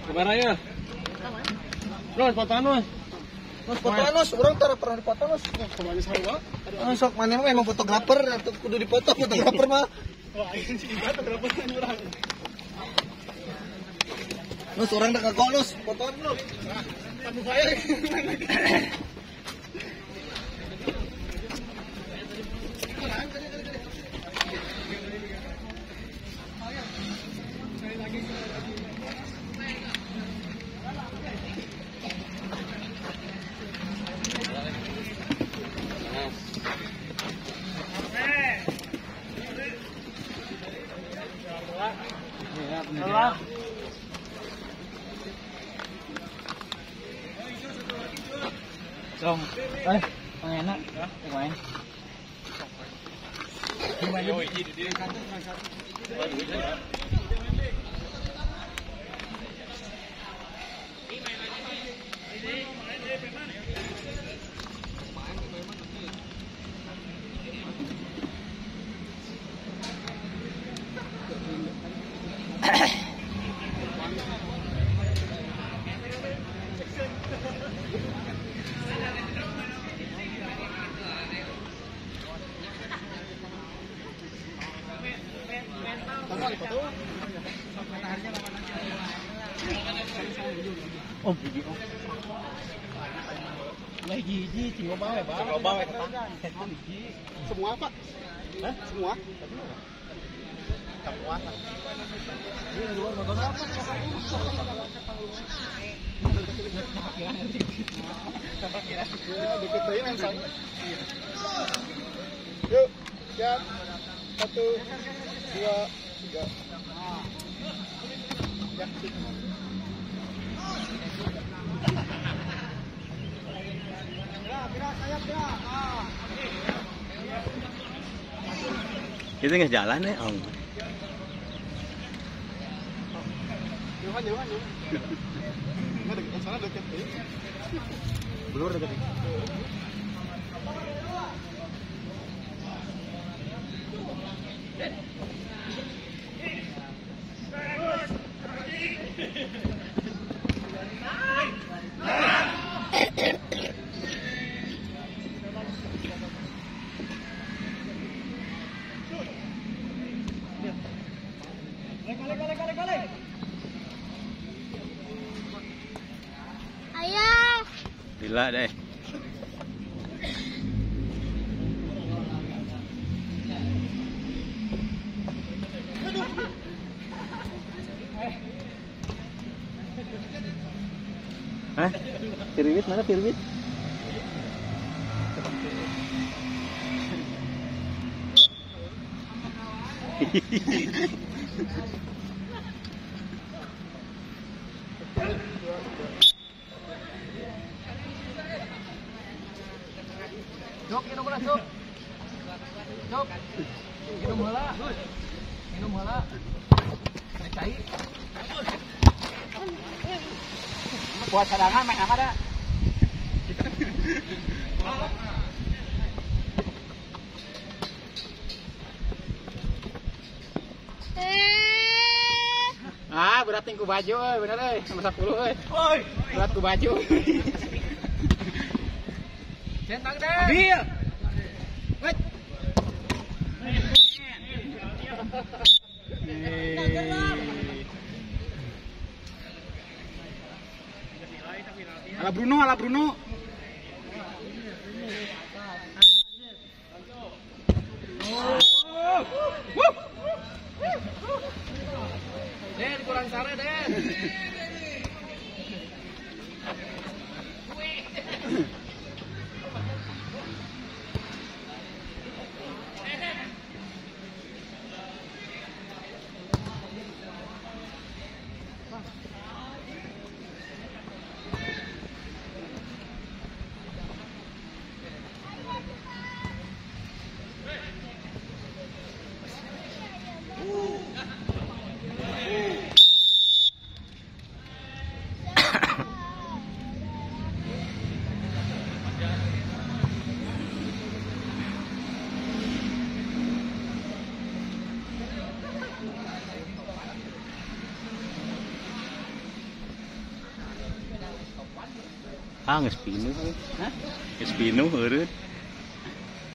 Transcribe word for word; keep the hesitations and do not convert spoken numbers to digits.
Kemana ya? Nos, fotoan nos. Nos fotoan nos, orang tara pernah dipoto nos. Kemana sarua? Ah, sok mana mah emang fotografer atau kudu dipoto fotografer mah. Wah, ini sih fotografer kan orang. Nos orang dah ngagol nos, fotoan nos. Kamu saya. Salah. Dong, eh, pengenak, main. Gimana? Oh, gigi oh. Lah gigi tinggal bawa, Bang. Tinggal bawa gigi. Semua, Pak? Hah? Semua? Semua. Ini luar motor apa? Dikit aja langsung. Yuk, siap. Satu, dua, tiga. Ya, Kita nggak jalan ya, Om. Johan, Johan, Johan. Nggak deket, sana deket. Belum deket. Ayah. Gila deh. Hah? Pirwit mana Pirwit? Jok, minum lah, Jok. Jok. Minum heula. Minum heula. Cai. Buat cadangan main apa dah? Ah, berat ku baju euy, bener euy, sama sepuluh euy. Oi, Berat ku baju. Centang deh. Ambil. Wait. Ala Bruno, ala Bruno. Den, kurang sare, Den. Ah, geus pinuh. Hah? Geus pinuh eureun.